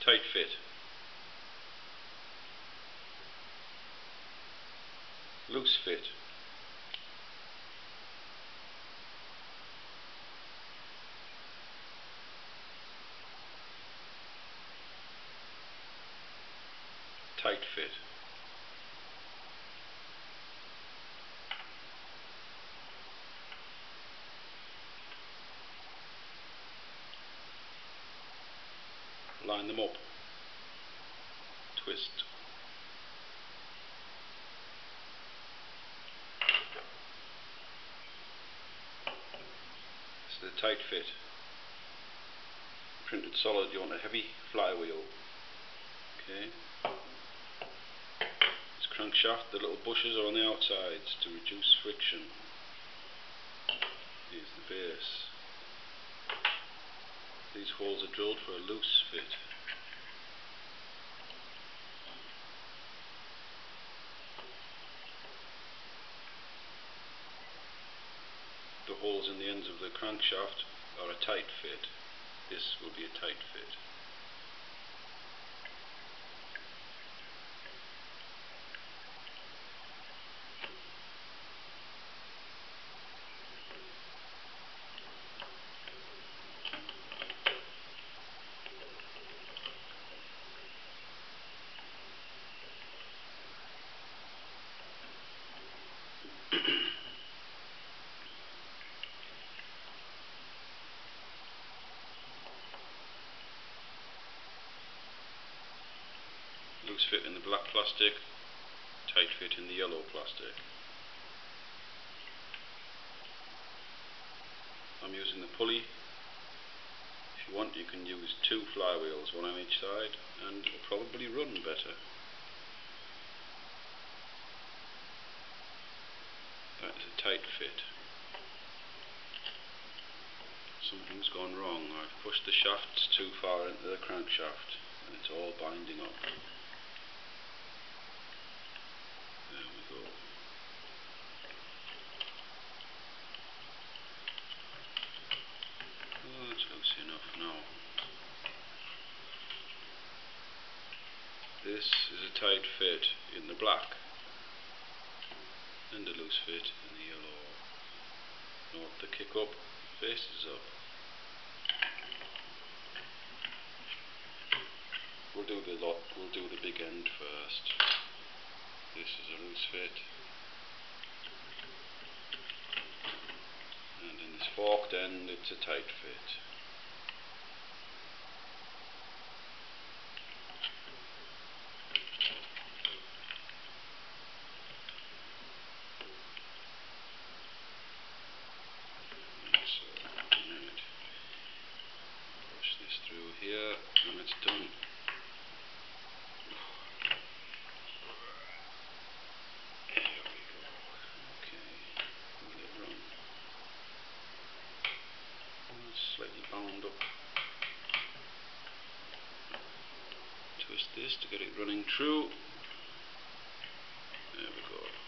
Tight fit. Loose fit. Tight fit. Line them up. Twist. This is the tight fit. Printed solid, you want a heavy flywheel. Okay. This crankshaft, the little bushes are on the outsides to reduce friction. Here's the base. These holes are drilled for a loose fit. The holes in the ends of the crankshaft are a tight fit. This will be a tight fit. Loose fit in the black plastic, tight fit in the yellow plastic. I'm using the pulley. If you want, you can use 2 flywheels, one on each side, and it'll probably run better. That is a tight fit. Something's gone wrong. I've pushed the shafts too far into the crankshaft and it's all binding up. There we go. Oh, that's loose enough now. This is a tight fit in the black and a loose fit in the yellow. Note the kick up faces up. We'll do the big end first. This is a loose fit, and in this forked end it's a tight fit. So, right. Push this through here and it's done. Slightly bound up. Twist this to get it running true. There we go.